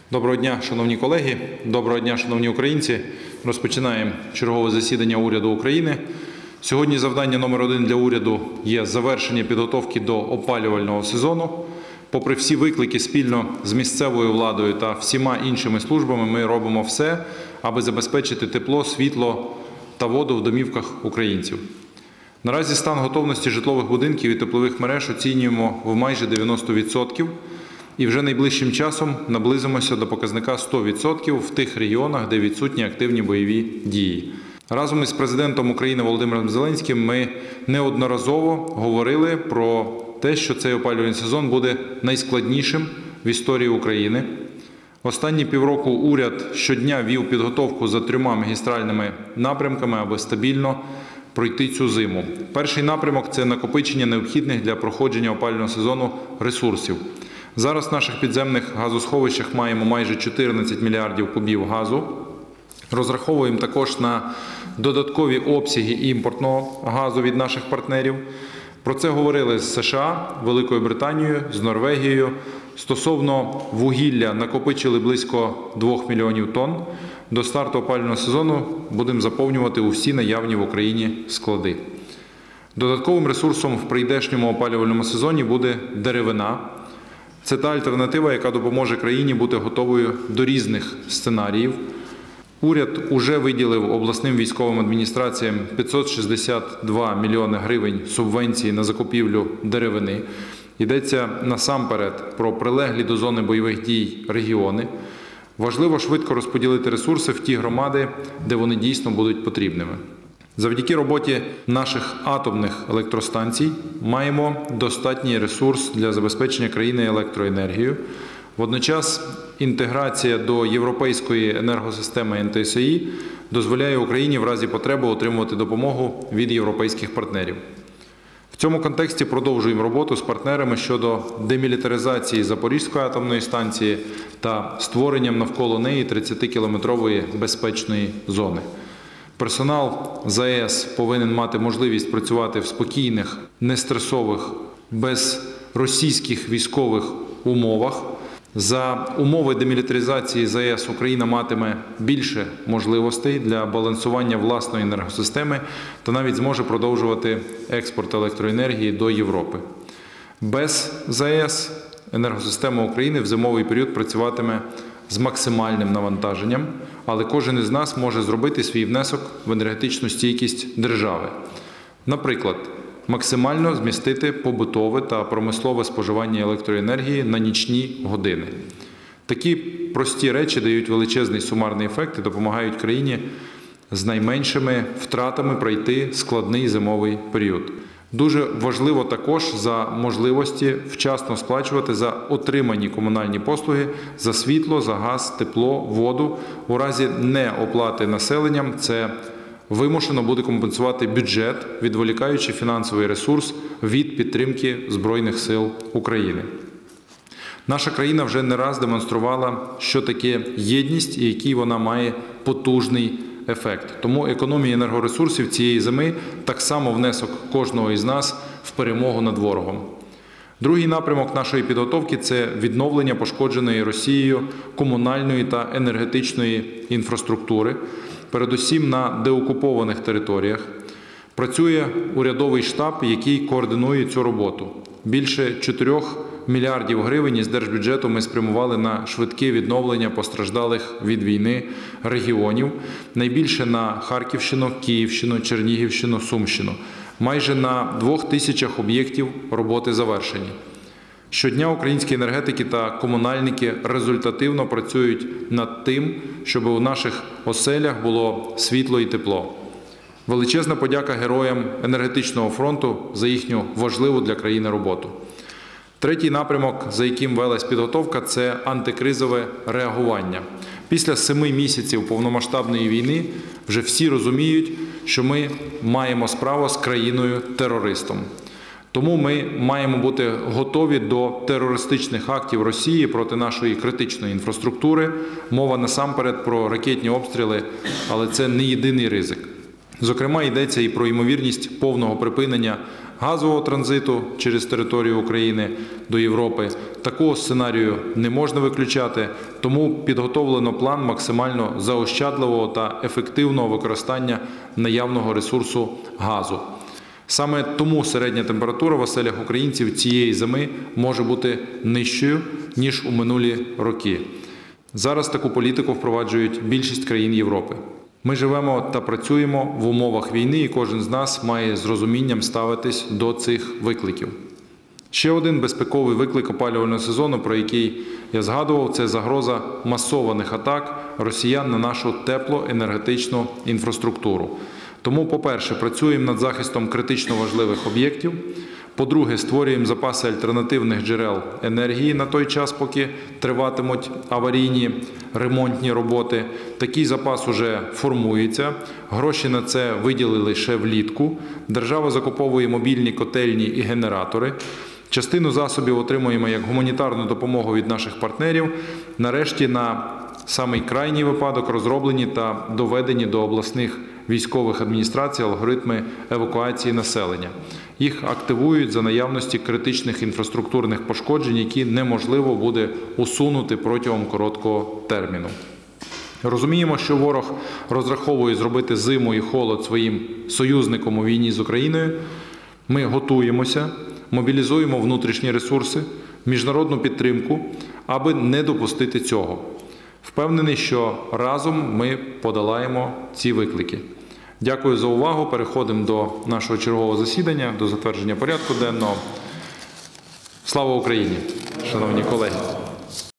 Доброго дня, шановні колеги, доброго дня, шановні українці. Розпочинаємо чергове засідання уряду України. Сьогодні завдання номер 1 для уряду є завершення підготовки до опалювального сезону. Попри всі виклики, спільно з місцевою владою та всіма іншими службами ми робимо все, аби забезпечити тепло, світло та воду в домівках українців. Наразі стан готовності житлових будинків і теплових мереж оцінюємо в майже 90%. І вже найближчим часом наблизимося до показника 100% в тих регіонах, де відсутні активні бойові дії. Разом із президентом України Володимиром Зеленським ми неодноразово говорили про те, що цей опалювальний сезон буде найскладнішим в історії України. Останні півроку уряд щодня вів підготовку за 3 магістральними напрямками, аби стабільно пройти цю зиму. Перший напрямок – це накопичення необхідних для проходження опалювального сезону ресурсів. Зараз в наших підземних газосховищах маємо майже 14 мільярдів кубів газу. Розраховуємо також на додаткові обсяги імпортного газу від наших партнерів. Про це говорили з США, Великою Британією, з Норвегією. Стосовно вугілля накопичили близько 2 мільйонів тонн. До старту опалювального сезону будемо заповнювати усі наявні в Україні склади. Додатковим ресурсом в прийдешньому опалювальному сезоні буде деревина. Це та альтернатива, яка допоможе країні бути готовою до різних сценаріїв. Уряд уже виділив обласним військовим адміністраціям 562 мільйони гривень субвенції на закупівлю деревини. Йдеться насамперед про прилеглі до зони бойових дій регіони. Важливо швидко розподілити ресурси в ті громади, де вони дійсно будуть потрібними. Завдяки роботі наших атомних електростанцій маємо достатній ресурс для забезпечення країни електроенергією. Водночас інтеграція до європейської енергосистеми НТСІ дозволяє Україні в разі потреби отримувати допомогу від європейських партнерів. В цьому контексті продовжуємо роботу з партнерами щодо демілітаризації Запорізької атомної станції та створенням навколо неї 30-кілометрової безпечної зони. Персонал ЗАЕС повинен мати можливість працювати в спокійних, нестресових, без російських військових умовах. За умови демілітаризації ЗАЕС Україна матиме більше можливостей для балансування власної енергосистеми та навіть зможе продовжувати експорт електроенергії до Європи. Без ЗАЕС енергосистема України в зимовий період працюватиме з максимальним навантаженням, але кожен із нас може зробити свій внесок в енергетичну стійкість держави. Наприклад, максимально змістити побутове та промислове споживання електроенергії на нічні години. Такі прості речі дають величезний сумарний ефект і допомагають країні з найменшими втратами пройти складний зимовий період. Дуже важливо також за можливості вчасно сплачувати за отримані комунальні послуги, за світло, за газ, тепло, воду. У разі неоплати населенням це вимушено буде компенсувати бюджет, відволікаючи фінансовий ресурс від підтримки Збройних сил України. Наша країна вже не раз демонструвала, що таке єдність і який вона має потужний ефект. Тому економія енергоресурсів цієї зими так само внесок кожного із нас в перемогу над ворогом. Другий напрямок нашої підготовки – це відновлення пошкодженої Росією комунальної та енергетичної інфраструктури, передусім на деокупованих територіях. Працює урядовий штаб, який координує цю роботу. Більше 4 мільярдів гривень із держбюджету ми спрямували на швидке відновлення постраждалих від війни регіонів. Найбільше на Харківщину, Київщину, Чернігівщину, Сумщину. Майже на 2000 об'єктів роботи завершені. Щодня українські енергетики та комунальники результативно працюють над тим, щоб у наших оселях було світло і тепло. Величезна подяка героям енергетичного фронту за їхню важливу для країни роботу. Третій напрямок, за яким велась підготовка – це антикризове реагування. Після 7 місяців повномасштабної війни вже всі розуміють, що ми маємо справу з країною-терористом. Тому ми маємо бути готові до терористичних актів Росії проти нашої критичної інфраструктури. Мова насамперед про ракетні обстріли, але це не єдиний ризик. Зокрема, йдеться і про ймовірність повного припинення газового транзиту через територію України до Європи. Такого сценарію не можна виключати, тому підготовлено план максимально заощадливого та ефективного використання наявного ресурсу газу. Саме тому середня температура в оселях українців цієї зими може бути нижчою, ніж у минулі роки. Зараз таку політику впроваджують більшість країн Європи. Ми живемо та працюємо в умовах війни, і кожен з нас має з розумінням ставитись до цих викликів. Ще один безпековий виклик опалювального сезону, про який я згадував, це загроза масованих атак росіян на нашу теплоенергетичну інфраструктуру. Тому, по-перше, працюємо над захистом критично важливих об'єктів. По-друге, створюємо запаси альтернативних джерел енергії на той час, поки триватимуть аварійні ремонтні роботи. Такий запас уже формується. Гроші на це виділили ще влітку. Держава закуповує мобільні котельні і генератори. Частину засобів отримуємо як гуманітарну допомогу від наших партнерів. Нарешті, на самий крайній випадок розроблені та доведені до обласних військових адміністрацій алгоритми евакуації населення. Їх активують за наявності критичних інфраструктурних пошкоджень, які неможливо буде усунути протягом короткого терміну. Розуміємо, що ворог розраховує зробити зиму і холод своїм союзником у війні з Україною. Ми готуємося, мобілізуємо внутрішні ресурси, міжнародну підтримку, аби не допустити цього. Впевнений, що разом ми подолаємо ці виклики. Дякую за увагу. Переходимо до нашого чергового засідання, до затвердження порядку денного. Слава Україні, шановні колеги!